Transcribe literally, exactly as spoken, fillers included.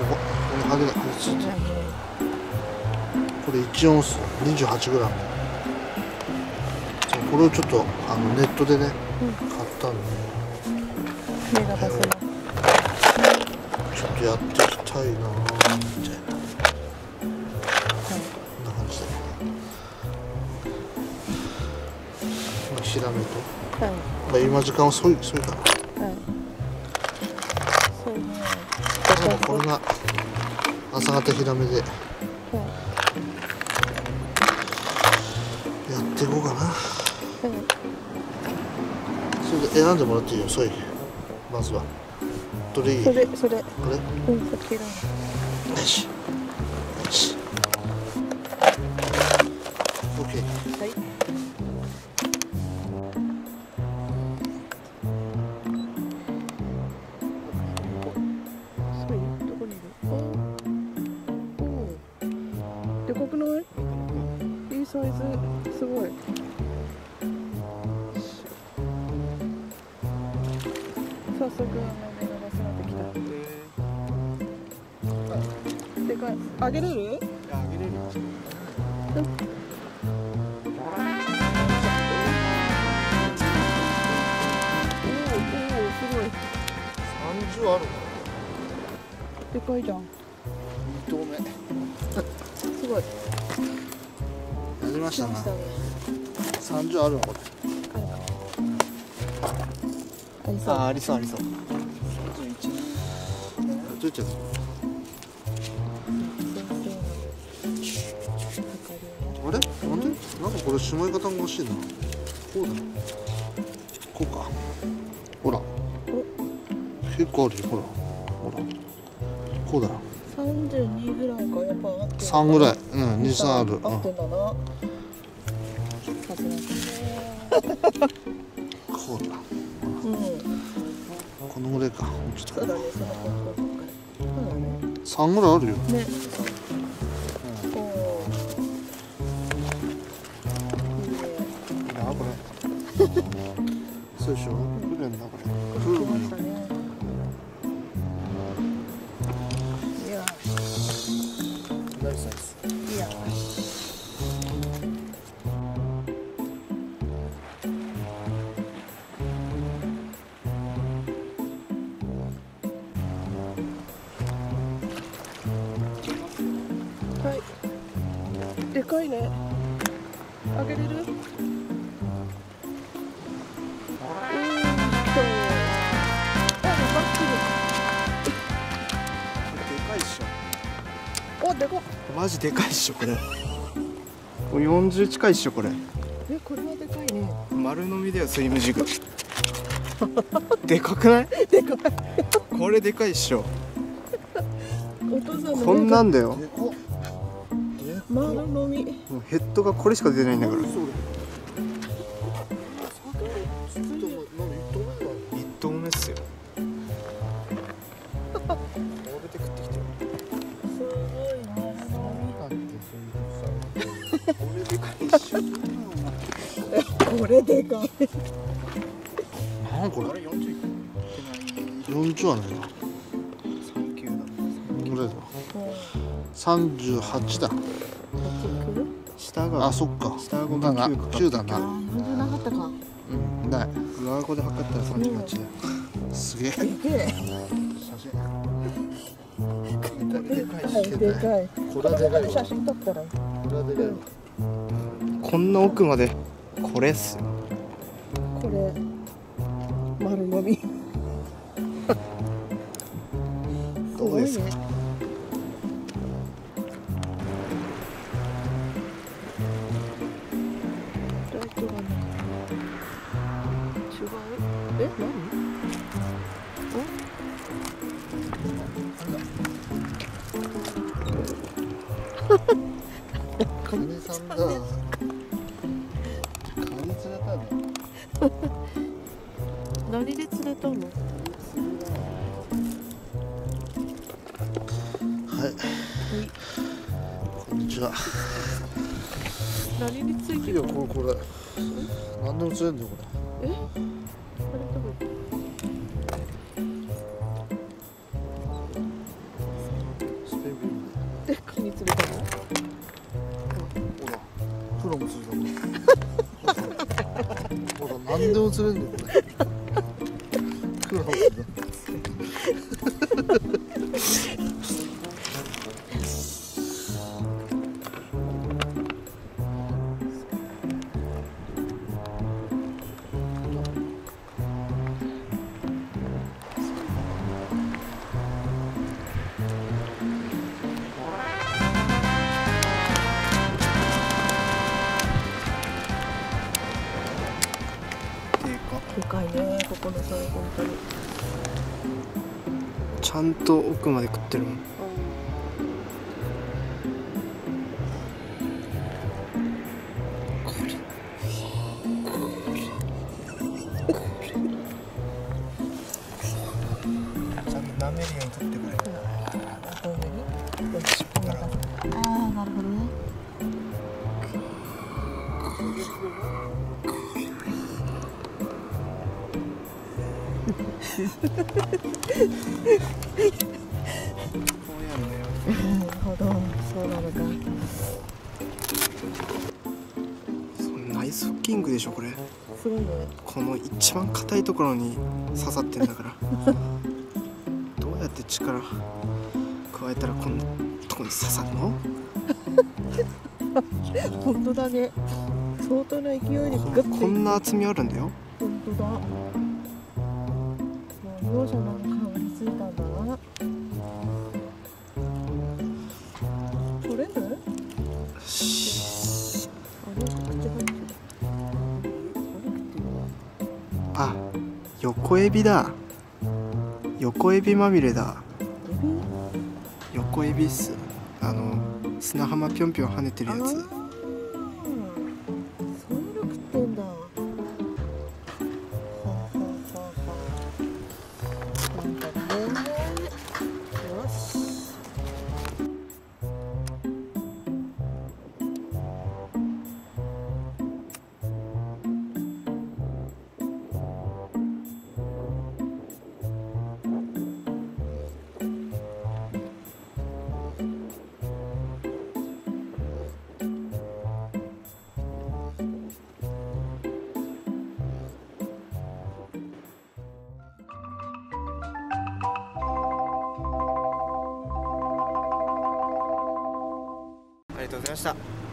ここのハゲだ。これいちオンス にじゅうはちグラム。これをちょっとあのネットでね、うん、買ったんで、 目が出せない。 ちょっとやっていきたいなみたいな、はい、こんな感じで、まあ、ヒラメと、はい、まあ今時間遅い遅いかな、はい、そうね、でもこれが朝方ヒラメで、はい、やっていこうかな。はい、それで選んでもらっていいよ、ソイ。まずはどれいい？ それそれ。 これ？ うん、そっちだ。 よし。よし。オッケー。はい。 ソイどこにいる？おお。でかくない？いいサイズ、すごい。早速目が出せなってきた。でかい。あげれる？ いや、あげれる。 うん、おお、すごい。 三十あるの？ でかいじゃん。 二頭目。 すごい。 やりましたな。三十あるのこれ。あ、ありそうありそう。どっちやつ？あれ？なんで？なんかこれしまい方が欲しいな。こうだ。こうか。ほら。結構あるよ。ほら。ほら。こうだ。 三十二ぐらいか、やっぱ合ってる。 三ぐらい。うん、二三ある。 合ってんだな。 こうだ。 うん。 このぐらいか。ちょっと。 そうだね、その方向から。 三ぐらいあるよ。 ね。 そうでしょ。来るんだこれ。来るんだ。 いや。 ナイスナイス。 いや。はい。でかいね。あげれる？お、でかっ。 マジでかいっしょこれ。これよんじゅう近いっしょこれ。 え、これはでかいね。 丸飲みだよスイムジグ。でかくない？ でかい。 これでかいっしょ。 お父さんのこんなんだよ。 丸飲み。 もうヘッドがこれしか出てないんだから。一頭目っすよ。 これでかい。 なんこれ？四十はないな。三九だ。ぐらいだ。三十八だ。下が。あ、そっか。下顎が九だな。 四十なかったか。 うん、ない。上顎で測ったら三十八だよ。すげえ。 でけえ。 写真。 でかいでかい。これでかい。写真撮ったら。 これでかい。こんな奥まで。これっすよ。 これ丸飲み。 どうですか？ え、何？ カニさんだ。カニ釣れたね。 何で釣れたの？ はい。こんにちは。 何についてる？いや、これこれ。何でも釣れんだよこれ。 え？これ多分。 クロも釣れたほら何でも釣れんねんこれクロも釣れたでかいね、ここのそれ本当に。 ちゃんと奥まで食ってるもん。ちゃんと舐めるように取ってくれ。 ああ、なるほどね。なるほど、そうなのか。 そんナイスフッキングでしょこれ。 すごいね。 この一番硬いところに刺さってんだからどうやって力加えたらこんなとこに刺さるの？ 本当だね。相当な勢いでグッて。 こんな厚みあるんだよ。 本当だ。もう容赦なくかぶりついたんだな。取れる？あれ、口入ってる。 あ、横エビだ。横エビまみれだ。 エビ？ 横エビっす。あの砂浜ぴょんぴょん跳ねてるやつ。 あー、そういうの食ってんだ。はあはあはあはあ。なんかね。よし。 ありがとうございました。